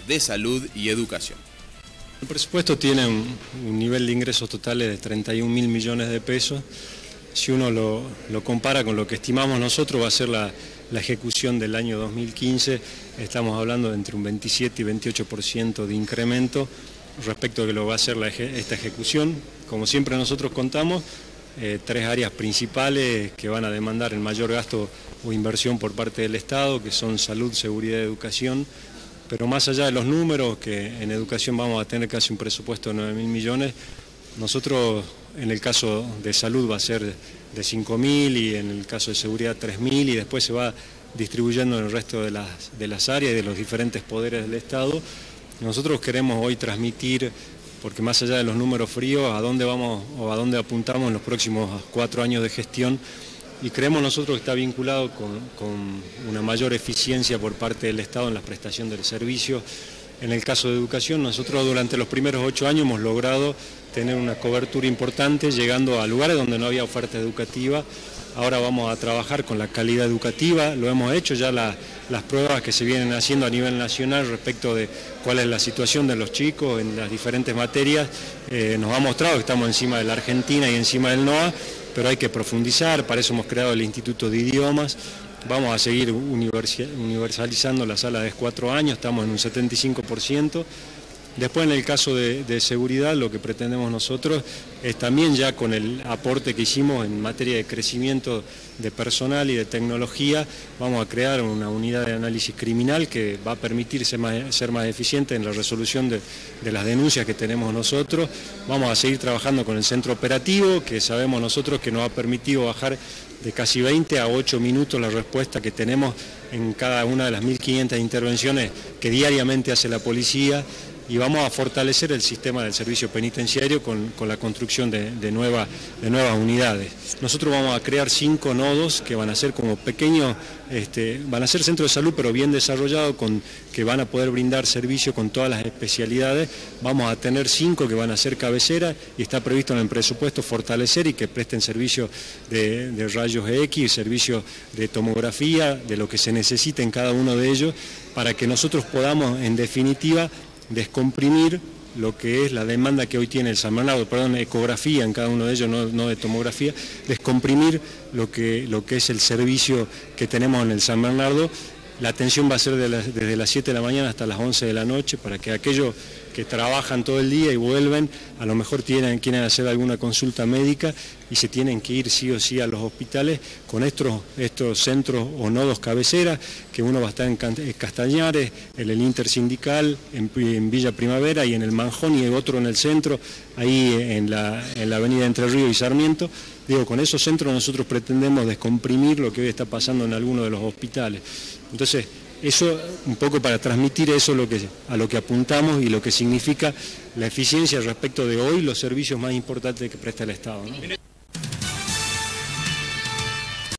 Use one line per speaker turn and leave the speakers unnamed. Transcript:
de salud y educación.
El presupuesto tiene un nivel de ingresos totales de 31.000 millones de pesos. Si uno lo compara con lo que estimamos nosotros, va a ser la ejecución del año 2015, estamos hablando de entre un 27 y 28% de incremento respecto a lo que va a ser esta ejecución. Como siempre nosotros contamos, tres áreas principales que van a demandar el mayor gasto o inversión por parte del Estado, que son salud, seguridad y educación. Pero más allá de los números, que en educación vamos a tener casi un presupuesto de 9.000 millones, nosotros en el caso de salud va a ser de 5.000 y en el caso de seguridad 3.000 y después se va distribuyendo en el resto de las áreas y de los diferentes poderes del Estado. Nosotros queremos hoy transmitir, porque más allá de los números fríos, a dónde vamos o a dónde apuntamos en los próximos 4 años de gestión, y creemos nosotros que está vinculado con una mayor eficiencia por parte del Estado en la prestación del servicio. En el caso de educación, nosotros durante los primeros 8 años hemos logrado tener una cobertura importante, llegando a lugares donde no había oferta educativa. Ahora vamos a trabajar con la calidad educativa, lo hemos hecho ya las pruebas que se vienen haciendo a nivel nacional respecto de cuál es la situación de los chicos en las diferentes materias. Nos ha mostrado que estamos encima de la Argentina y encima del NOA, pero hay que profundizar, para eso hemos creado el Instituto de Idiomas. Vamos a seguir universalizando la sala de 4 años, estamos en un 75%. Después, en el caso de seguridad, lo que pretendemos nosotros es también, ya con el aporte que hicimos en materia de crecimiento de personal y de tecnología, vamos a crear una unidad de análisis criminal que va a permitir ser más eficiente en la resolución de las denuncias que tenemos nosotros. Vamos a seguir trabajando con el centro operativo, que sabemos nosotros que nos ha permitido bajar de casi 20 a 8 minutos la respuesta que tenemos en cada una de las 1.500 intervenciones que diariamente hace la policía. Y vamos a fortalecer el sistema del servicio penitenciario con la construcción de nuevas unidades. Nosotros vamos a crear 5 nodos que van a ser como pequeños, van a ser centros de salud pero bien desarrollados, que van a poder brindar servicio con todas las especialidades. Vamos a tener 5 que van a ser cabeceras y está previsto en el presupuesto fortalecer y que presten servicio de rayos X, servicio de tomografía, de lo que se necesite en cada uno de ellos, para que nosotros podamos, en definitiva, descomprimir lo que es la demanda que hoy tiene el San Bernardo, ecografía en cada uno de ellos, no de tomografía, descomprimir lo que es el servicio que tenemos en el San Bernardo. La atención va a ser desde las 7 de la mañana hasta las 11 de la noche, para que aquellos que trabajan todo el día y vuelven, a lo mejor quieren hacer alguna consulta médica y se tienen que ir sí o sí a los hospitales, con estos centros o nodos cabeceras, que uno va a estar en Castañares, en el Intersindical, en Villa Primavera y en el Manjón, y otro en el centro, ahí en la avenida Entre Ríos y Sarmiento. Digo, con esos centros nosotros pretendemos descomprimir lo que hoy está pasando en algunos de los hospitales. Entonces, eso un poco para transmitir eso a lo que apuntamos y lo que significa la eficiencia respecto de hoy los servicios más importantes que presta el Estado, ¿no?